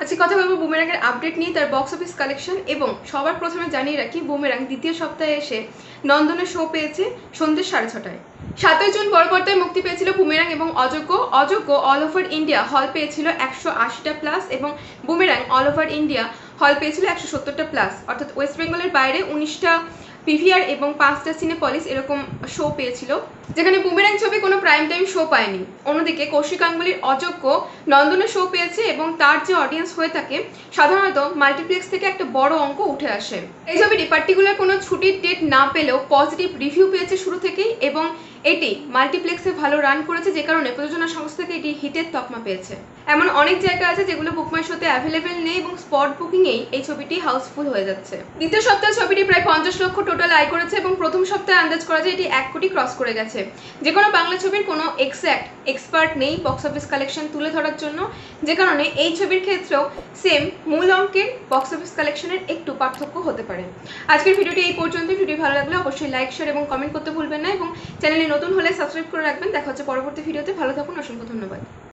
আজকে কথা বলবো বুমেরাংয়ের আপডেট নিয়ে, তার বক্স অফিস কালেকশন এবং সবার প্রথমে জানিয়ে রাখি বুমেরাং দ্বিতীয় সপ্তাহে এসে নন্দনে শো পেয়েছে সন্ধ্যে 6:30টায়। 7ই জুন বড় পর্দায় মুক্তি পেয়েছিল বুমেরাং এবং অযোগ্য অল ওভার ইন্ডিয়া হল পেয়েছিল 180টা প্লাস এবং বুমেরাং অল ওভার ইন্ডিয়া হল পেয়েছিল 170টা প্লাস, অর্থাৎ ওয়েস্ট বেঙ্গলের বাইরে 19টা পিভিআর এবং 5টা সিনেপলিস এরকম শো পেয়েছিল, যেখানে বুমেরাং ছবি কোনো প্রাইম টাইম শো পায়নি। অন্যদিকে কৌশিক গাঙ্গুলির অযোগ্য নন্দনে শো পেয়েছে এবং তার যে অডিয়েন্স হয়ে থাকে সাধারণত মাল্টিপ্লেক্স থেকে একটা বড় অঙ্ক উঠে আসে। এই ছবিটি পার্টিকুলার কোনো ছুটির ডেট না পেলেও পজিটিভ রিভিউ পেয়েছে শুরু থেকেই এবং এটি মাল্টিপ্লেক্সে ভালো রান করেছে, যে কারণে প্রযোজনা সংস্থা থেকে এটি হিটের তকমা পেয়েছে। এমন অনেক জায়গা আছে যেগুলো বুকমাই শোতে অ্যাভেলেবেল নেই এবং স্পট বুকিংয়েই এই ছবিটি হাউসফুল হয়ে যাচ্ছে। দ্বিতীয় সপ্তাহে ছবিটি প্রায় 50 লক্ষ টোটাল আয় করেছে এবং প্রথম সপ্তাহে আন্দাজ করা যায় এটি 1 কোটি ক্রস করে গেছে। যে কোনো বাংলা ছবির কোনো এক্সপার্ট নেই বক্স অফিস কালেকশন তুলে ধরার জন্য, যে কারণে এই ছবির ক্ষেত্রেও সেম মূল অঙ্কের বক্স অফিস কালেকশনের একটু পার্থক্য হতে পারে। আজকের ভিডিওটি এই পর্যন্ত। ভিডিও ভালো লাগলে অবশ্যই লাইক, শেয়ার এবং কমেন্ট করতে ভুলবেন না এবং চ্যানেলে নতুন হলে সাবস্ক্রাইব করে রাখবেন। দেখা হচ্ছে পরবর্তী ভিডিওতে। ভালো থাকুন, অসংখ্য ধন্যবাদ।